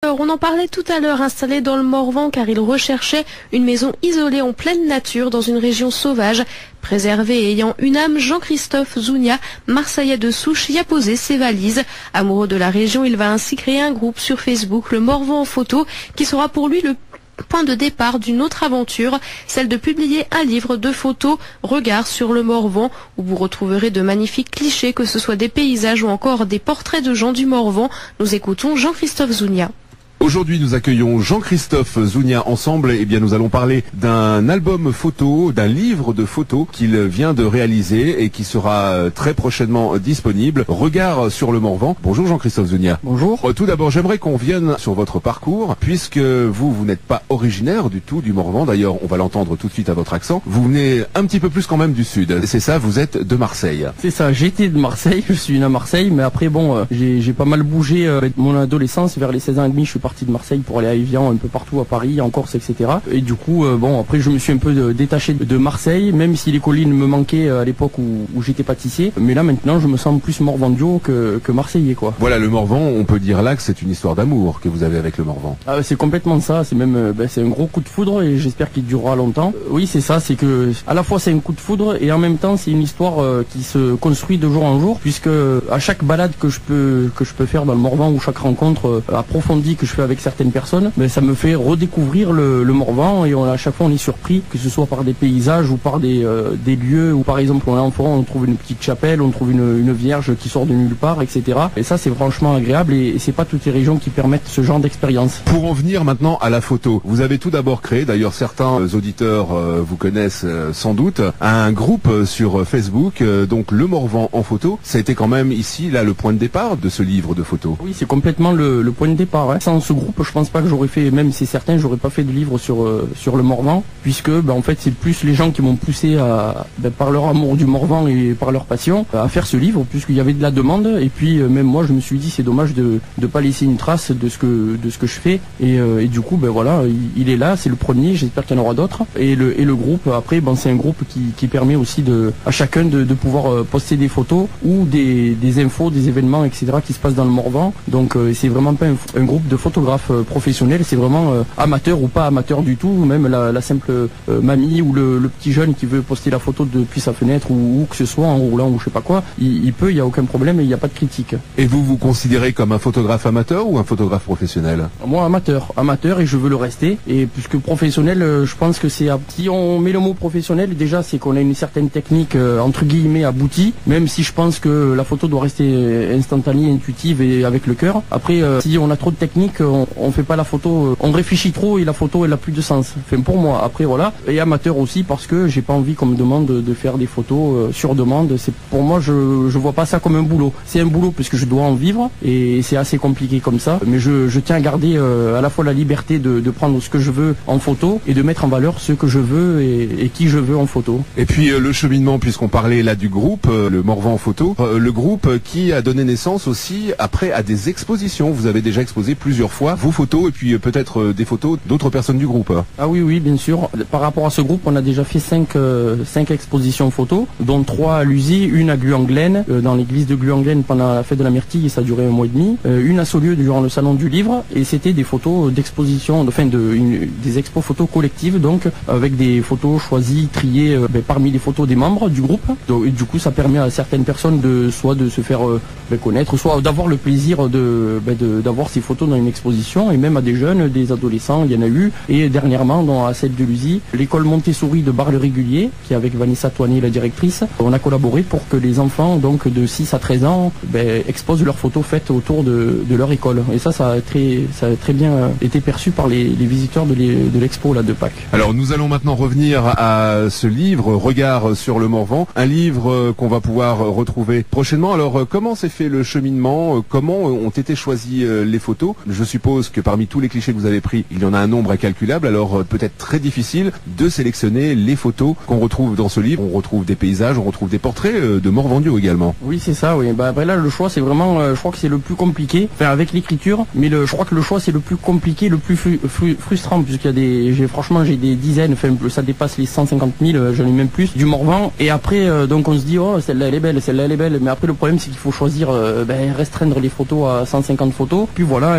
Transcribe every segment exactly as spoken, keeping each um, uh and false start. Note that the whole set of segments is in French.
Alors, on en parlait tout à l'heure, installé dans le Morvan car il recherchait une maison isolée en pleine nature dans une région sauvage. Préservé et ayant une âme, Jean-Christophe Zounia, Marseillais de souche, y a posé ses valises. Amoureux de la région, il va ainsi créer un groupe sur Facebook, le Morvan en photo, qui sera pour lui le point de départ d'une autre aventure, celle de publier un livre de photos, Regard sur le Morvan, où vous retrouverez de magnifiques clichés, que ce soit des paysages ou encore des portraits de gens du Morvan. Nous écoutons Jean-Christophe Zounia. Aujourd'hui, nous accueillons Jean-Christophe Zounia ensemble. Eh bien, nous allons parler d'un album photo, d'un livre de photos qu'il vient de réaliser et qui sera très prochainement disponible. Regard sur le Morvan. Bonjour Jean-Christophe Zounia. Bonjour. Tout d'abord, j'aimerais qu'on vienne sur votre parcours, puisque vous, vous n'êtes pas originaire du tout du Morvan. D'ailleurs, on va l'entendre tout de suite à votre accent. Vous venez un petit peu plus quand même du sud. C'est ça, vous êtes de Marseille. C'est ça, j'étais de Marseille, je suis né à Marseille, mais après, bon, euh, j'ai pas mal bougé euh, mon adolescence. Vers les seize ans et demi, je suis parti de Marseille pour aller à Évian, un peu partout à Paris, en Corse, et cetera. Et du coup, euh, bon, après je me suis un peu de, détaché de Marseille, même si les collines me manquaient à l'époque où, où j'étais pâtissier. Mais là maintenant, je me sens plus morvandio que, que marseillais, quoi. Voilà, le Morvan, on peut dire là que c'est une histoire d'amour que vous avez avec le Morvan. Ah, c'est complètement ça, c'est même, euh, ben, c'est un gros coup de foudre et j'espère qu'il durera longtemps. Euh, oui, c'est ça, c'est que à la fois c'est un coup de foudre et en même temps c'est une histoire euh, qui se construit de jour en jour, puisque à chaque balade que je peux que je peux faire dans le Morvan ou chaque rencontre euh, approfondie que je fais avec certaines personnes, mais ça me fait redécouvrir le, le Morvan et on, à chaque fois on est surpris, que ce soit par des paysages ou par des, euh, des lieux où par exemple on est en forêt, on trouve une petite chapelle, on trouve une, une vierge qui sort de nulle part, et cetera. Et ça c'est franchement agréable et, et c'est pas toutes les régions qui permettent ce genre d'expérience. Pour en venir maintenant à la photo, vous avez tout d'abord créé, d'ailleurs certains auditeurs euh, vous connaissent euh, sans doute, un groupe sur Facebook, euh, donc le Morvan en photo. Ça a été quand même ici là le point de départ de ce livre de photos. Oui, c'est complètement le, le point de départ. Ouais. Sans ce groupe, je pense pas que j'aurais fait, même si c'est certain, j'aurais pas fait de livre sur euh, sur le Morvan, puisque ben, en fait c'est plus les gens qui m'ont poussé à ben, par leur amour du Morvan et par leur passion à faire ce livre, puisqu'il y avait de la demande. Et puis euh, même moi je me suis dit c'est dommage de de pas laisser une trace de ce que de ce que je fais. Et, euh, et du coup ben voilà, il, il est là, c'est le premier. J'espère qu'il y en aura d'autres. Et le et le groupe après, ben c'est un groupe qui qui permet aussi de à chacun de, de pouvoir euh, poster des photos ou des des infos, des événements, et cetera qui se passent dans le Morvan. Donc euh, c'est vraiment pas un, un groupe de photographes euh, professionnels, c'est vraiment euh, amateur ou pas amateur du tout, même la, la simple euh, mamie ou le, le petit jeune qui veut poster la photo depuis sa fenêtre ou, ou que ce soit en roulant ou je sais pas quoi, il, il peut, il n'y a aucun problème et il n'y a pas de critique. Et vous vous considérez comme un photographe amateur ou un photographe professionnel? Moi amateur, amateur et je veux le rester. Et puisque professionnel, euh, je pense que c'est, si on met le mot professionnel, déjà c'est qu'on a une certaine technique euh, entre guillemets aboutie, même si je pense que la photo doit rester instantanée, intuitive et avec le cœur. Après, euh, si on a trop de technique, on, on fait pas la photo, euh, on réfléchit trop et la photo elle a plus de sens. Enfin pour moi. Après voilà. Et amateur aussi parce que j'ai pas envie qu'on me demande de, de faire des photos euh, sur demande. C'est pour moi je je vois pas ça comme un boulot. C'est un boulot puisque je dois en vivre et c'est assez compliqué comme ça. Mais je, je tiens à garder euh, à la fois la liberté de, de prendre ce que je veux en photo et de mettre en valeur ce que je veux et, et qui je veux en photo. Et puis euh, le cheminement, puisqu'on parlait là du groupe, euh, le Morvan en photo, euh, le groupe qui a donné naissance aussi après à des expositions. Vous avez déjà exposé plusieurs fois vos photos et puis euh, peut-être euh, des photos d'autres personnes du groupe. Ah oui, oui, bien sûr. Par rapport à ce groupe, on a déjà fait cinq, euh, cinq expositions photos, dont trois à Lusy, une à Guanglaine, euh, dans l'église de Guanglaine pendant la fête de la Myrtille, et ça a duré un mois et demi, euh, une à Saulieu durant le salon du livre, et c'était des photos d'exposition, enfin de, une, des expos photos collectives, donc avec des photos choisies, triées euh, ben, parmi les photos des membres du groupe. Donc, et du coup, ça permet à certaines personnes de soit de se faire euh, ben, connaître, soit d'avoir le plaisir de, ben, de, d'avoir ces photos dans une exposition, et même à des jeunes, des adolescents, il y en a eu, et dernièrement, dans, à celle de Lusy, l'école Montessori de Bar-le-Régulier, qui est avec Vanessa Toigné, la directrice, on a collaboré pour que les enfants donc de six à treize ans ben, exposent leurs photos faites autour de, de leur école. Et ça, ça a très, ça a très bien été perçu par les, les visiteurs de, les, de l'expo là, de Pâques. Alors nous allons maintenant revenir à ce livre, Regard sur le Morvan, un livre qu'on va pouvoir retrouver prochainement. Alors comment s'est fait le cheminement? Comment ont été choisies les photos? Je suppose que parmi tous les clichés que vous avez pris, il y en a un nombre incalculable, alors peut-être très difficile de sélectionner les photos qu'on retrouve dans ce livre. On retrouve des paysages, on retrouve des portraits de Morvandiaux également. Oui, c'est ça, oui. Bah, après là, le choix, c'est vraiment, euh, je crois que c'est le plus compliqué, enfin avec l'écriture, mais le, je crois que le choix, c'est le plus compliqué, le plus fru fru frustrant, puisqu'il y a des, j'ai, franchement, j'ai des dizaines, enfin, ça dépasse les cent cinquante mille, euh, j'en ai même plus, du Morvan, et après, euh, donc on se dit, oh, celle-là, elle est belle, celle-là, elle est belle, mais après, le problème, c'est qu'il faut choisir, euh, ben, restreindre les photos à cent cinquante photos, puis voilà, et puis après,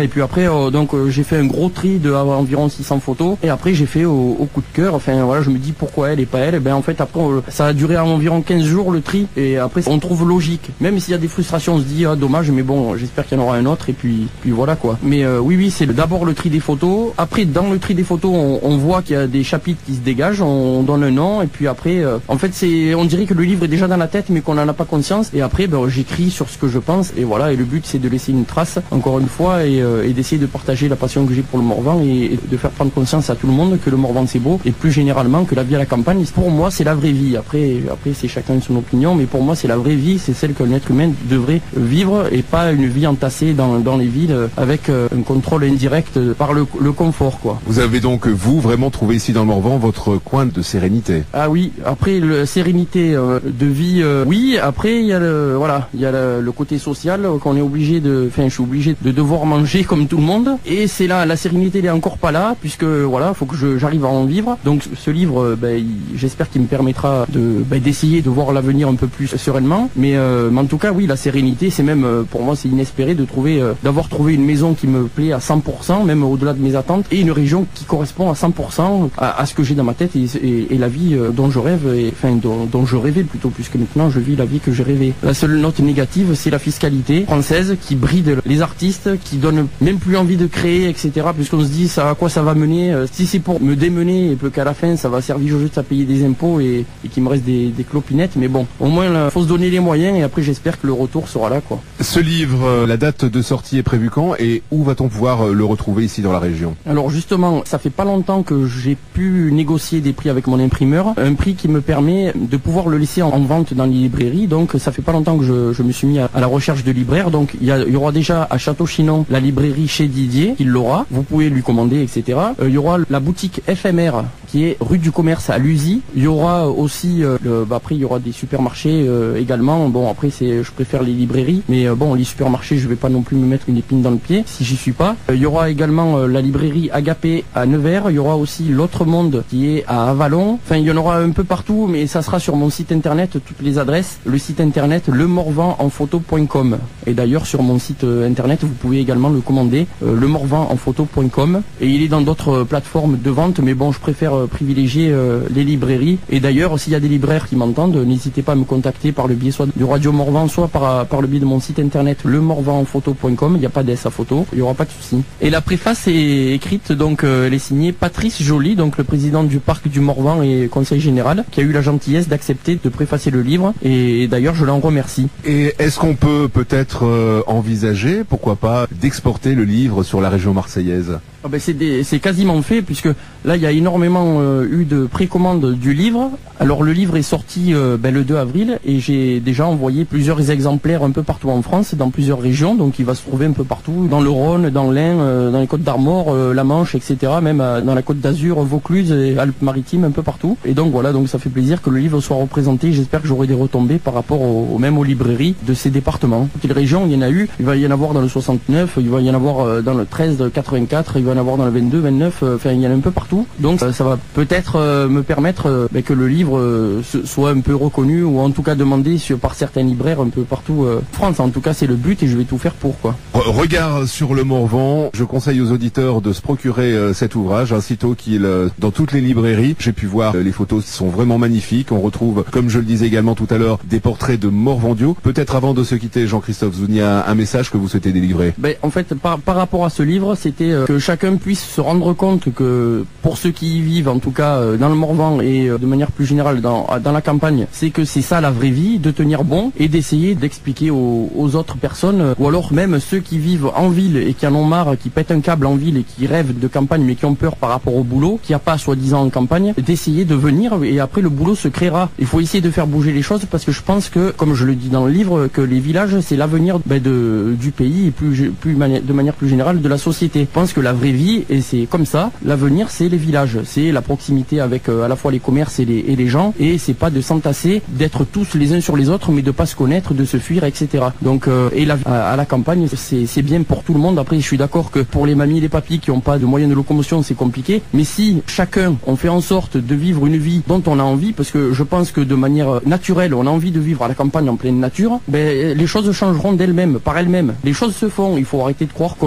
après euh, donc euh, j'ai fait un gros tri de euh, environ six cents photos et après j'ai fait au, au coup de cœur. Enfin voilà, je me dis pourquoi elle et pas elle. Et ben en fait après on, ça a duré environ quinze jours le tri et après on trouve logique. Même s'il y a des frustrations, on se dit ah dommage, mais bon j'espère qu'il y en aura un autre et puis puis voilà quoi. Mais euh, oui oui c'est d'abord le tri des photos. Après dans le tri des photos on, on voit qu'il y a des chapitres qui se dégagent, on donne un nom et puis après euh, en fait c'est on dirait que le livre est déjà dans la tête mais qu'on n'en a pas conscience et après ben, j'écris sur ce que je pense et voilà et le but c'est de laisser une trace encore une fois et, euh, et d'essayer de partager la passion que j'ai pour le Morvan et, et de faire prendre conscience à tout le monde que le Morvan c'est beau et plus généralement que la vie à la campagne pour moi c'est la vraie vie. Après après c'est chacun son opinion mais pour moi c'est la vraie vie, c'est celle qu'un être humain devrait vivre et pas une vie entassée dans, dans les villes avec euh, un contrôle indirect par le, le confort quoi. Vous avez donc vous vraiment trouvé ici dans le Morvan votre coin de sérénité? Ah oui, après le sérénité euh, de vie euh, oui, après il y a le voilà, il y a le, le côté social euh, qu'on est obligé de enfin je suis obligé de devoir manger comme tout le monde et c'est là la sérénité elle est encore pas là puisque voilà, faut que je, j'arrive à en vivre. Donc ce livre euh, ben, il, j'espère qu'il me permettra de ben, d'essayer de voir l'avenir un peu plus sereinement mais, euh, mais en tout cas oui, la sérénité c'est même euh, pour moi c'est inespéré de trouver euh, d'avoir trouvé une maison qui me plaît à cent pour cent même au-delà de mes attentes et une région qui correspond à cent pour cent à, à ce que j'ai dans ma tête et, et, et la vie euh, dont je rêve et enfin dont, dont je rêvais plutôt puisque maintenant je vis la vie que j'ai rêvé. La seule note négative c'est la fiscalité française qui bride les artistes, qui donne même plus envie de créer etc puisqu'on se dit ça à quoi ça va mener euh, si c'est pour me démener et peu qu'à la fin ça va servir juste à payer des impôts et, et qu'il me reste des, des clopinettes mais bon au moins il faut se donner les moyens et après j'espère que le retour sera là quoi. Ce livre, euh, la date de sortie est prévue quand et où va-t-on pouvoir euh, le retrouver ici dans la région? Alors justement ça fait pas longtemps que j'ai pu négocier des prix avec mon imprimeur, un prix qui me permet de pouvoir le laisser en, en vente dans les librairies donc ça fait pas longtemps que je, je me suis mis à, à la recherche de libraires donc il y, a, il y aura déjà à Château-Chinon la librairie chez Didier qui l'aura, vous pouvez lui commander etc. Euh, il y aura la boutique F M R qui est rue du Commerce à Lusy, il y aura aussi euh, le, bah, après il y aura des supermarchés euh, également, bon après c'est je préfère les librairies mais euh, bon les supermarchés je vais pas non plus me mettre une épine dans le pied si j'y suis pas. Euh, il y aura également euh, la librairie Agapé à Nevers, il y aura aussi l'autre monde qui est à Avalon, enfin il y en aura un peu partout mais ça sera sur mon site internet toutes les adresses, le site internet le morvan en photo point com et d'ailleurs sur mon site euh, internet vous pouvez également le commander euh, le morvan en photo point com et il est dans d'autres euh, plateformes de vente mais bon je préfère euh, privilégier euh, les librairies et d'ailleurs s'il y a des libraires qui m'entendent n'hésitez pas à me contacter par le biais soit du Radio Morvan soit par, par le biais de mon site internet le morvan en photo point com, il n'y a pas d'S à photo, il n'y aura pas de souci. Et la préface est écrite donc euh, elle est signée Patrice Joly donc le président du parc du Morvan et conseil général qui a eu la gentillesse d'accepter de préfacer le livre et, et d'ailleurs je l'en remercie. Et est-ce qu'on peut peut-être euh, envisager pourquoi pas d'exporter le livre sur la région marseillaise? Ah ben c'est, des, c'est quasiment fait puisque là il y a énormément euh, eu de précommande du livre. Alors le livre est sorti euh, ben, le deux avril et j'ai déjà envoyé plusieurs exemplaires un peu partout en France, dans plusieurs régions, donc il va se trouver un peu partout, dans le Rhône, dans l'Ain, euh, dans les Côtes d'Armor, euh, la Manche, et cetera. Même euh, dans la Côte d'Azur, Vaucluse et Alpes-Maritimes, un peu partout. Et donc voilà, donc ça fait plaisir que le livre soit représenté. J'espère que j'aurai des retombées par rapport au, au même aux librairies de ces départements. Toutes les régions, il y en a eu. Il va y en avoir dans le soixante-neuf, il va y en avoir euh, dans le treize, quatre-vingt-quatre, il va y en avoir dans le vingt-deux, vingt-neuf, enfin euh, il y en a un peu partout. Donc euh, ça va peut-être euh, me permettre euh, ben, que le livre euh, soit un peu reconnu ou en tout cas demandé sur, par certains libraires un peu partout euh, en France. En tout cas c'est le but et je vais tout faire pour quoi. Regard sur le Morvan, je conseille aux auditeurs de se procurer euh, cet ouvrage aussitôt qu'il euh, dans toutes les librairies. J'ai pu voir euh, les photos sont vraiment magnifiques. On retrouve, comme je le disais également tout à l'heure, des portraits de Morvandiaux. Peut-être avant de se quitter, Jean-Christophe Zounia, un message que vous souhaitez délivrer. Ben, en fait, par, par rapport à ce livre, c'était euh, que chacun puisse se rendre compte que pour ceux qui y vivent, en tout cas euh, dans le Morvan et euh, de manière plus générale dans, dans la campagne, c'est que c'est ça la vraie vie, de tenir bon et d'essayer d'expliquer aux, aux autres personnes, euh, ou alors même ceux qui vivent en ville et qui en ont marre, qui pètent un câble en ville et qui rêvent de campagne mais qui ont peur par rapport au boulot, qui n'y a pas soi-disant en campagne, d'essayer de venir et après le boulot se créera. Il faut essayer de faire bouger les choses parce que je pense que, comme je le dis dans le livre, que les villages c'est l'avenir ben, de, du pays et plus, plus mani- de manière plus générale de la société. Je pense que la vraie vie, et c'est comme ça, l'avenir c'est les villages, c'est la proximité avec euh, à la fois les commerces et les, et les gens, et c'est pas de s'entasser, d'être tous les uns sur les autres, mais de pas se connaître, de se fuir, et cetera. Donc euh, et la, à, à la campagne c'est, c'est bien pour tout le monde. Après je suis d'accord que pour les mamies et les papis qui n'ont pas de moyens de locomotion c'est compliqué, mais si chacun on fait en sorte de vivre une vie dont on a envie, parce que je pense que de manière naturelle on a envie de vivre à la campagne en pleine nature, ben les choses changeront d'elles-mêmes, par elles-mêmes. Les choses se font, il faut arrêter de croire qu'on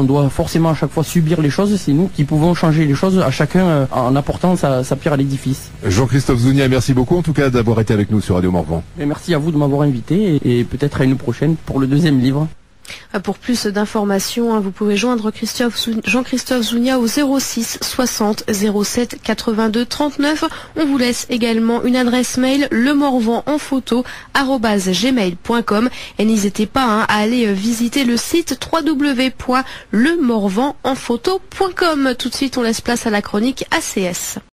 doit forcément à chaque fois subir les choses, c'est nous qui pouvons changer les choses à chacun euh, en apportant sa, sa pierre à l'édifice. Jean-Christophe Zounia, merci beaucoup en tout cas d'avoir été avec nous sur Radio Morvan. Et merci à vous de m'avoir invité et, et peut-être à une prochaine pour le deuxième livre. Pour plus d'informations, vous pouvez joindre Christophe, Jean-Christophe Zounia au zéro six soixante zéro sept quatre-vingt-deux trente-neuf. On vous laisse également une adresse mail, lemorvan en photo arobase gmail point com, et n'hésitez pas hein, à aller visiter le site w w w point lemorvan en photo point com. Tout de suite, on laisse place à la chronique A C S.